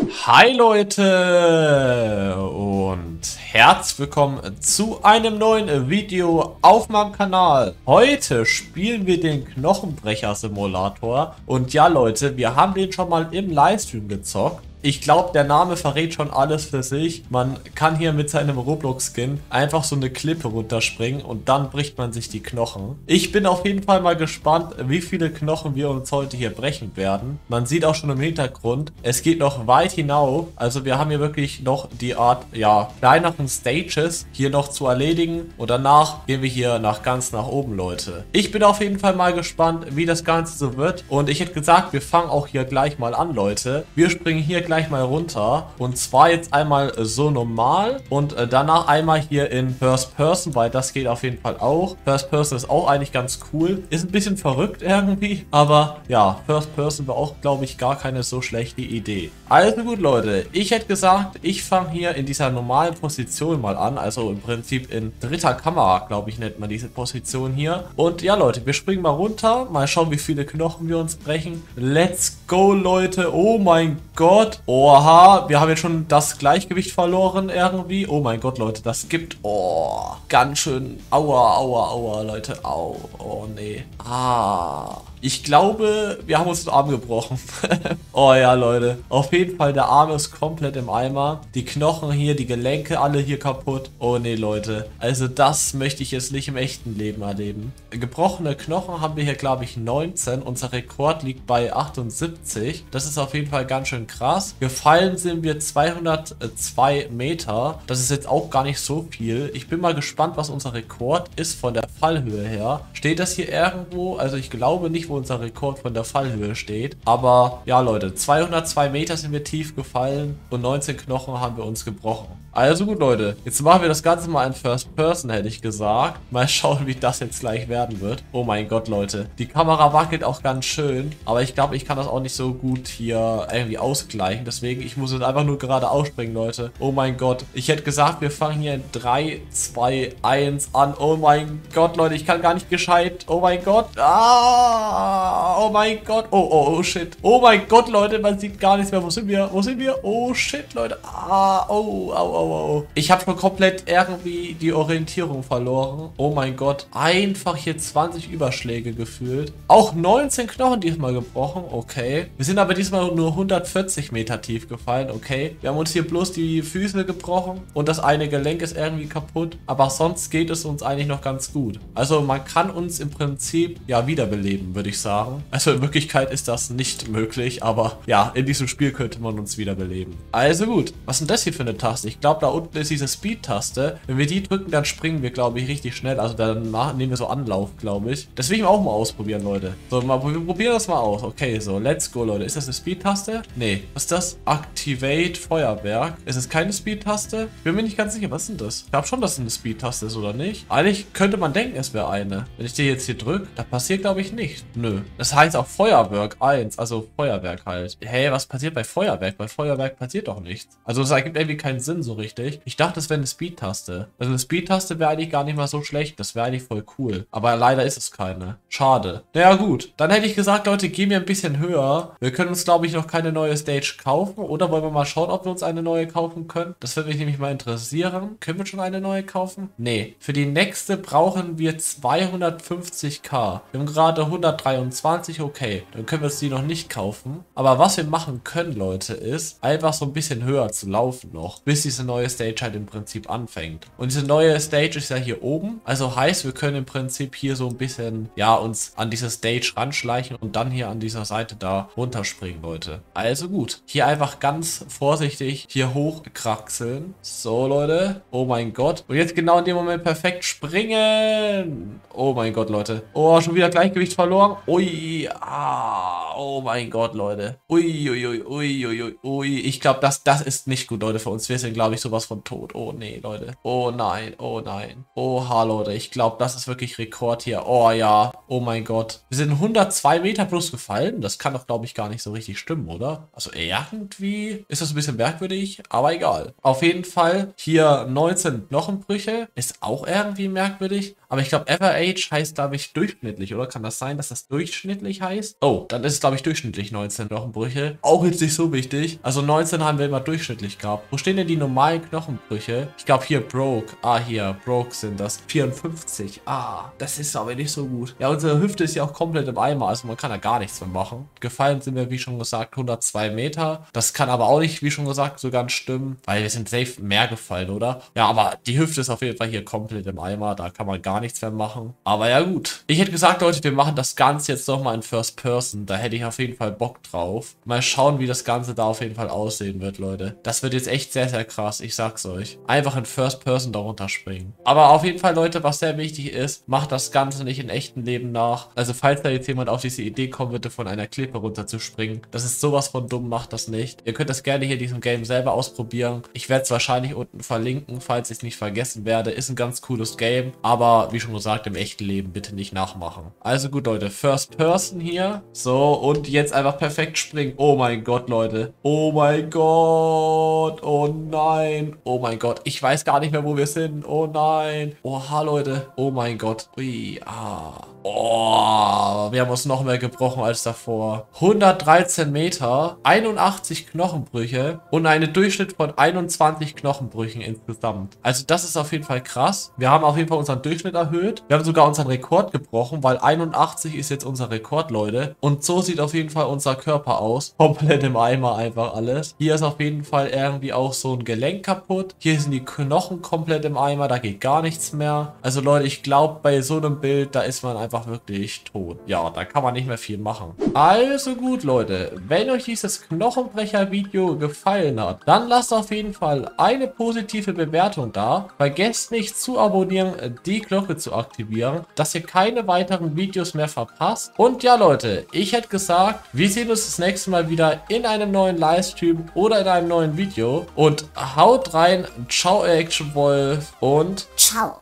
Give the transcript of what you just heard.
Hi Leute und herzlich willkommen zu einem neuen Video auf meinem Kanal. Heute spielen wir den Knochenbrecher-Simulator und ja Leute, wir haben den schon mal im Livestream gezockt. Ich glaube, der Name verrät schon alles für sich. Man kann hier mit seinem Roblox-Skin einfach so eine Klippe runterspringen und dann bricht man sich die Knochen. Ich bin auf jeden Fall mal gespannt, wie viele Knochen wir uns heute hier brechen werden. Man sieht auch schon im Hintergrund, es geht noch weit hinauf. Also wir haben hier wirklich noch die Art, ja, kleineren Stages hier noch zu erledigen. Und danach gehen wir hier ganz nach oben, Leute. Ich bin auf jeden Fall mal gespannt, wie das Ganze so wird. Und ich hätte gesagt, wir fangen auch hier gleich mal an, Leute. Wir springen hier gleich mal runter und zwar jetzt einmal so normal und danach einmal hier in First Person, weil das geht auf jeden Fall auch. First Person ist auch eigentlich ganz cool, ist ein bisschen verrückt irgendwie, aber ja, First Person war auch, glaube ich, gar keine so schlechte Idee. Also gut, Leute, ich hätte gesagt, ich fange hier in dieser normalen Position mal an, also im Prinzip in dritter Kamera, glaube ich, nennt man diese Position hier. Und ja, Leute, wir springen mal runter, mal schauen, wie viele Knochen wir uns brechen. Let's go, Leute. Oh mein Gott. Oha, wir haben jetzt schon das Gleichgewicht verloren irgendwie. Oh mein Gott, Leute, das gibt... Oh, ganz schön... Aua, aua, aua, Leute. Au. Oh, nee. Ah... Ich glaube, wir haben uns den Arm gebrochen. Oh ja, Leute. Auf jeden Fall, der Arm ist komplett im Eimer. Die Knochen hier, die Gelenke alle hier kaputt. Oh nee, Leute. Also das möchte ich jetzt nicht im echten Leben erleben. Gebrochene Knochen haben wir hier, glaube ich, 19. Unser Rekord liegt bei 78. Das ist auf jeden Fall ganz schön krass. Gefallen sind wir 202 Meter. Das ist jetzt auch gar nicht so viel. Ich bin mal gespannt, was unser Rekord ist von der Fallhöhe her. Steht das hier irgendwo? Also ich glaube nicht, wo unser Rekord von der Fallhöhe steht. Aber ja, Leute, 202 Meter sind wir tief gefallen und 19 Knochen haben wir uns gebrochen. Also gut, Leute, jetzt machen wir das Ganze mal in First Person, hätte ich gesagt. Mal schauen, wie das jetzt gleich werden wird. Oh mein Gott, Leute. Die Kamera wackelt auch ganz schön, aber ich glaube, ich kann das auch nicht so gut hier irgendwie ausgleichen. Deswegen, ich muss jetzt einfach nur gerade ausspringen, Leute. Oh mein Gott. Ich hätte gesagt, wir fangen hier in 3, 2, 1 an. Oh mein Gott, Leute, ich kann gar nicht gescheit. Oh mein Gott. Ah, oh mein Gott. Oh, shit. Oh mein Gott, Leute, man sieht gar nichts mehr. Wo sind wir? Wo sind wir? Oh, shit, Leute. Ah, oh. Ich habe schon komplett irgendwie die Orientierung verloren. Oh mein Gott. Einfach hier 20 Überschläge gefühlt. Auch 19 Knochen diesmal gebrochen. Okay. Wir sind aber diesmal nur 140 Meter tief gefallen. Okay. Wir haben uns hier bloß die Füße gebrochen und das eine Gelenk ist irgendwie kaputt. Aber sonst geht es uns eigentlich noch ganz gut. Also man kann uns im Prinzip ja wiederbeleben, würde ich sagen. Also in Wirklichkeit ist das nicht möglich. Aber ja, in diesem Spiel könnte man uns wiederbeleben. Also gut. Was ist denn das hier für eine Taste? Ich glaube, da unten ist diese Speed-Taste. Wenn wir die drücken, dann springen wir, glaube ich, richtig schnell. Also danach nehmen wir so Anlauf, glaube ich. Das will ich auch mal ausprobieren, Leute. So, wir probieren das mal aus. Okay, so, let's go, Leute. Ist das eine Speed-Taste? Nee. Was ist das? Activate Feuerwerk. Ist es keine Speed-Taste? Bin mir nicht ganz sicher. Was ist denn das? Ich glaube schon, dass es eine Speed-Taste ist, oder nicht? Eigentlich könnte man denken, es wäre eine. Wenn ich die jetzt hier drücke, da passiert, glaube ich, nichts. Nö. Das heißt auch Feuerwerk 1. Also Feuerwerk halt. Hey, was passiert bei Feuerwerk? Bei Feuerwerk passiert doch nichts. Also das ergibt irgendwie keinen Sinn so richtig. Ich dachte, das wäre eine Speed-Taste. Also eine Speed-Taste wäre eigentlich gar nicht mal so schlecht. Das wäre eigentlich voll cool. Aber leider ist es keine. Schade. Naja gut. Dann hätte ich gesagt, Leute, gehen wir ein bisschen höher. Wir können uns, glaube ich, noch keine neue Stage kaufen. Oder wollen wir mal schauen, ob wir uns eine neue kaufen können? Das würde mich nämlich mal interessieren. Können wir schon eine neue kaufen? Nee. Für die nächste brauchen wir 250k. Wir haben gerade 123. Okay. Dann können wir uns die noch nicht kaufen. Aber was wir machen können, Leute, ist einfach so ein bisschen höher zu laufen noch. Bis diese neue Stage halt im Prinzip anfängt. Und diese neue Stage ist ja hier oben. Also heißt, wir können im Prinzip hier so ein bisschen, ja, uns an diese Stage ranschleichen und dann hier an dieser Seite da runterspringen, Leute. Also gut. Hier einfach ganz vorsichtig hier hochkraxeln. So, Leute. Oh mein Gott. Und jetzt genau in dem Moment perfekt springen. Oh mein Gott, Leute. Oh, schon wieder Gleichgewicht verloren. Ui. Ah. Oh mein Gott, Leute. Ui. Ich glaube, das ist nicht gut, Leute, für uns. Wir sind, glaube ich, sowas von tot. Oh nee, Leute. Oh nein. Oha, Leute. Ich glaube, das ist wirklich Rekord hier. Oh ja. Oh mein Gott. Wir sind 102 Meter plus gefallen. Das kann doch, glaube ich, gar nicht so richtig stimmen, oder? Also irgendwie ist das ein bisschen merkwürdig, aber egal. Auf jeden Fall hier 19 Knochenbrüche. Ist auch irgendwie merkwürdig. Aber ich glaube, Average heißt, glaube ich, durchschnittlich, oder? Kann das sein, dass das es durchschnittlich heißt. Oh, dann ist es, glaube ich, durchschnittlich 19 Knochenbrüche. Auch jetzt nicht so wichtig. Also 19 haben wir immer durchschnittlich gehabt. Wo stehen denn die normalen Knochenbrüche? Ich glaube hier broke. Ah, hier, broke sind das. 54. Ah, das ist aber nicht so gut. Ja, unsere Hüfte ist ja auch komplett im Eimer. Also man kann da gar nichts mehr machen. Gefallen sind wir, wie schon gesagt, 102 Meter. Das kann aber auch nicht, wie schon gesagt, so ganz stimmen. Weil wir sind safe mehr gefallen, oder? Ja, aber die Hüfte ist auf jeden Fall hier komplett im Eimer. Da kann man gar nichts mehr machen. Aber ja, gut. Ich hätte gesagt, Leute, wir machen das Ganze jetzt nochmal in First Person. Da hätte ich auf jeden Fall Bock drauf. Mal schauen, wie das Ganze da auf jeden Fall aussehen wird, Leute. Das wird jetzt echt sehr, sehr krass. Ich sag's euch. Einfach in First Person darunter springen. Aber auf jeden Fall, Leute, was sehr wichtig ist, macht das Ganze nicht in echten Leben nach. Also, falls da jetzt jemand auf diese Idee kommen würde, von einer Klippe runterzuspringen, das ist sowas von dumm, macht das nicht. Ihr könnt das gerne hier in diesem Game selber ausprobieren. Ich werde es wahrscheinlich unten verlinken, falls ich es nicht vergessen werde. Ist ein ganz cooles Game, aber wie schon gesagt, im echten Leben bitte nicht nachmachen. Also gut, Leute, First Person hier. So, und jetzt einfach perfekt springen. Oh mein Gott, Leute. Oh mein Gott. Oh nein. Oh mein Gott. Ich weiß gar nicht mehr, wo wir sind. Oh nein. Oha, Leute. Oh mein Gott. Ui, ah. Oh, wir haben uns noch mehr gebrochen als davor. 113 Meter, 81 Knochenbrüche und eine Durchschnitt von 21 Knochenbrüchen insgesamt. Also das ist auf jeden Fall krass. Wir haben auf jeden Fall unseren Durchschnitt erhöht. Wir haben sogar unseren Rekord gebrochen, weil 81 ist jetzt unser Rekord, Leute. Und so sieht auf jeden Fall unser Körper aus. Komplett im Eimer einfach alles. Hier ist auf jeden Fall irgendwie auch so ein Gelenk kaputt. Hier sind die Knochen komplett im Eimer. Da geht gar nichts mehr. Also Leute, ich glaube, bei so einem Bild, da ist man einfach wirklich tot. Ja, da kann man nicht mehr viel machen. Also gut, Leute. Wenn euch dieses Knochenbrecher-Video gefallen hat, dann lasst auf jeden Fall eine positive Bewertung da. Vergesst nicht zu abonnieren, die Glocke zu aktivieren, dass ihr keine weiteren Videos mehr verpasst. Und ja, Leute, ich hätte gesagt, wir sehen uns das nächste Mal wieder in einem neuen Livestream oder in einem neuen Video. Und haut rein. Ciao, Action Wolf. Und ciao.